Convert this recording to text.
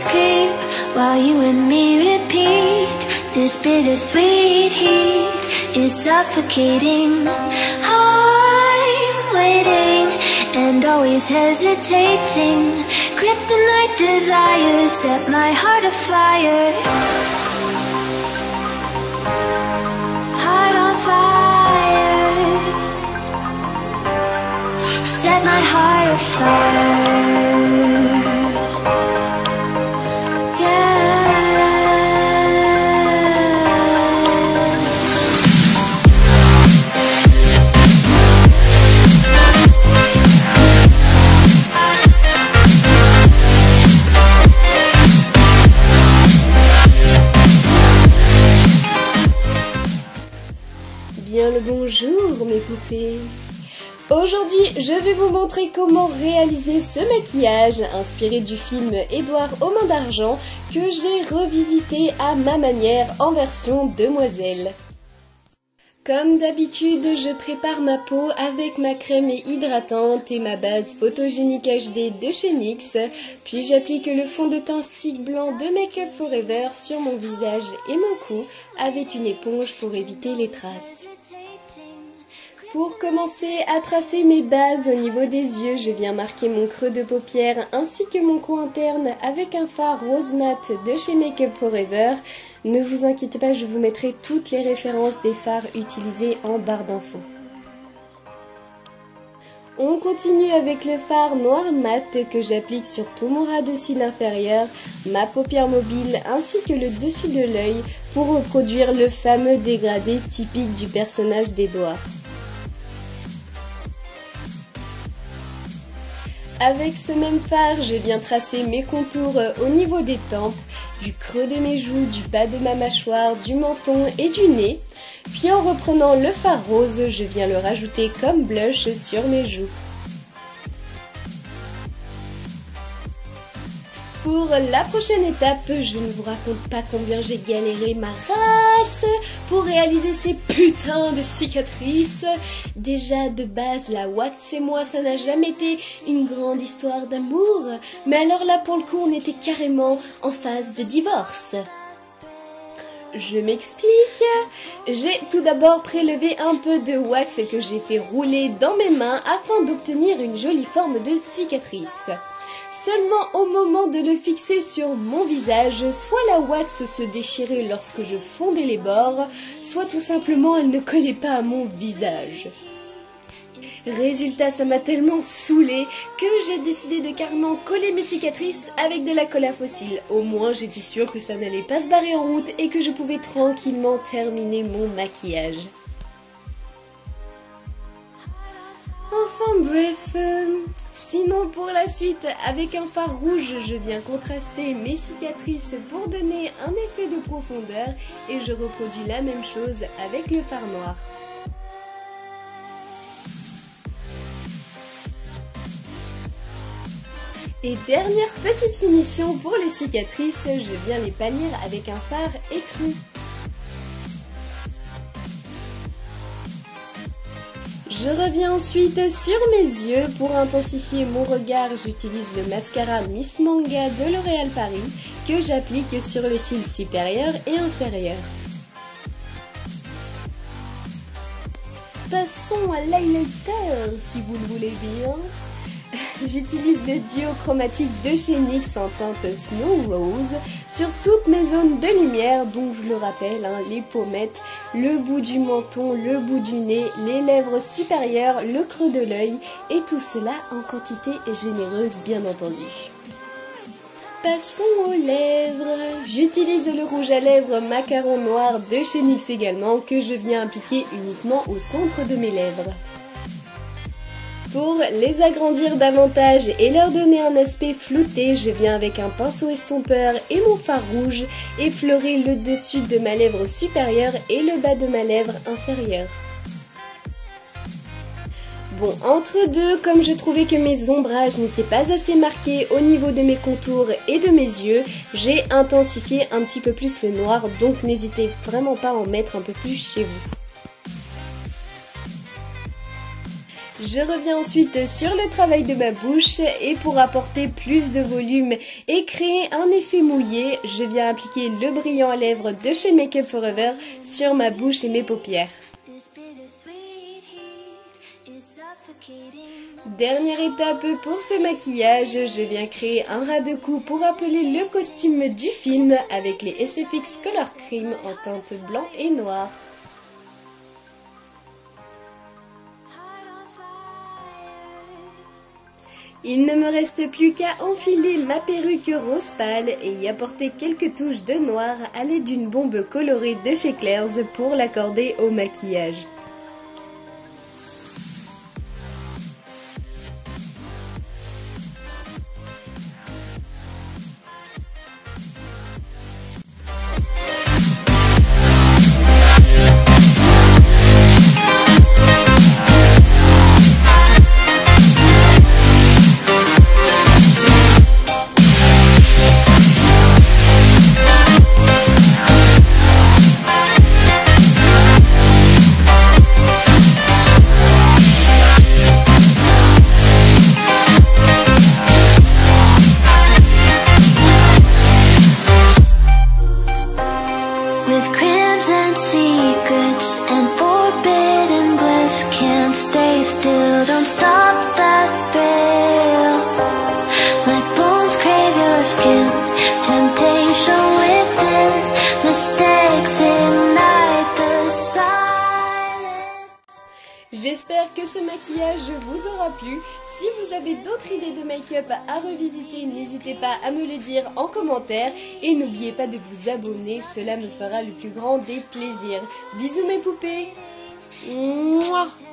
shadows creep while you and me repeat. This bittersweet heat is suffocating. I'm waiting and always hesitating. Kryptonite desires set my heart afire. Heart on fire. Set my heart afire. Bien le bonjour mes poupées. Aujourd'hui je vais vous montrer comment réaliser ce maquillage inspiré du film Édouard aux mains d'argent que j'ai revisité à ma manière en version demoiselle. Comme d'habitude, je prépare ma peau avec ma crème hydratante et ma base photogénique HD de chez NYX, puis j'applique le fond de teint stick blanc de Make Up For Ever sur mon visage et mon cou avec une éponge pour éviter les traces. Pour commencer à tracer mes bases au niveau des yeux, je viens marquer mon creux de paupière ainsi que mon coin interne avec un fard rose mat de chez Make Up For Ever. Ne vous inquiétez pas, je vous mettrai toutes les références des fards utilisés en barre d'infos. On continue avec le fard noir mat que j'applique sur tout mon ras de cils inférieur, ma paupière mobile ainsi que le dessus de l'œil pour reproduire le fameux dégradé typique du personnage d'Édouard. Avec ce même fard, je viens tracer mes contours au niveau des tempes, du creux de mes joues, du bas de ma mâchoire, du menton et du nez. Puis en reprenant le fard rose, je viens le rajouter comme blush sur mes joues. Pour la prochaine étape, je ne vous raconte pas combien j'ai galéré ma race pour réaliser ces putains de cicatrices. Déjà de base, la wax et moi, ça n'a jamais été une grande histoire d'amour. Mais alors là, pour le coup, on était carrément en phase de divorce. Je m'explique. J'ai tout d'abord prélevé un peu de wax que j'ai fait rouler dans mes mains afin d'obtenir une jolie forme de cicatrice. Seulement au moment de le fixer sur mon visage, soit la wax se déchirait lorsque je fondais les bords, soit tout simplement elle ne collait pas à mon visage. Résultat, ça m'a tellement saoulée que j'ai décidé de carrément coller mes cicatrices avec de la colle à fossiles. Au moins j'étais sûre que ça n'allait pas se barrer en route et que je pouvais tranquillement terminer mon maquillage. Enfin bref, sinon pour la suite, avec un fard rouge, je viens contraster mes cicatrices pour donner un effet de profondeur et je reproduis la même chose avec le fard noir. Et dernière petite finition pour les cicatrices, je viens les pâlir avec un fard écru. Je reviens ensuite sur mes yeux. Pour intensifier mon regard, j'utilise le mascara Miss Manga de L'Oréal Paris que j'applique sur les cils supérieurs et inférieurs. Passons à l'highlighter si vous le voulez bien. J'utilise le duo chromatique de chez NYX en teinte Snow Rose sur toutes mes zones de lumière, dont je le rappelle, les pommettes, le bout du menton, le bout du nez, les lèvres supérieures, le creux de l'œil et tout cela en quantité généreuse bien entendu. Passons aux lèvres. J'utilise le rouge à lèvres macaron noir de chez NYX également que je viens appliquer uniquement au centre de mes lèvres. Pour les agrandir davantage et leur donner un aspect flouté, je viens avec un pinceau estompeur et mon fard rouge effleurer le dessus de ma lèvre supérieure et le bas de ma lèvre inférieure. Bon, entre deux, comme je trouvais que mes ombrages n'étaient pas assez marqués au niveau de mes contours et de mes yeux, j'ai intensifié un petit peu plus le noir, donc n'hésitez vraiment pas à en mettre un peu plus chez vous. Je reviens ensuite sur le travail de ma bouche et pour apporter plus de volume et créer un effet mouillé, je viens appliquer le brillant à lèvres de chez Make Up For Ever sur ma bouche et mes paupières. Dernière étape pour ce maquillage, je viens créer un ras de cou pour appeler le costume du film avec les SFX Color Cream en teinte blanc et noir. Il ne me reste plus qu'à enfiler ma perruque rose pâle et y apporter quelques touches de noir à l'aide d'une bombe colorée de chez Claire's pour l'accorder au maquillage. With crimson secrets and forbidden bliss, can't stay still, don't stop that thrill. My bones crave your skin, temptation within, mistakes ignite the silence. J'espère que ce maquillage vous aura plu. Si vous avez d'autres idées de make-up à revisiter, n'hésitez pas à me le dire en commentaire. Et n'oubliez pas de vous abonner, cela me fera le plus grand des plaisirs. Bisous mes poupées. Mouah.